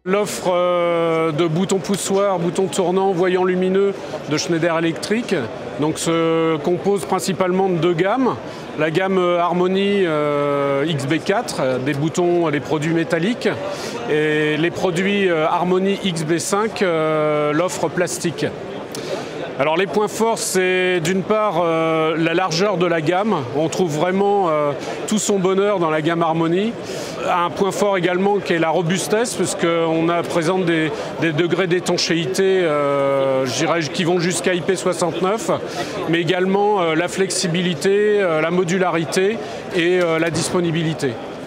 L'offre de boutons poussoirs, boutons tournants, voyants lumineux de Schneider Electric se compose principalement de deux gammes. La gamme Harmony XB4, des boutons, des produits métalliques, et les produits Harmony XB5, l'offre plastique. Alors les points forts, c'est d'une part la largeur de la gamme. On trouve vraiment tout son bonheur dans la gamme Harmony. Un point fort également qui est la robustesse, puisqu'on présente des degrés d'étanchéité je dirais, qui vont jusqu'à IP69, mais également la flexibilité, la modularité et la disponibilité.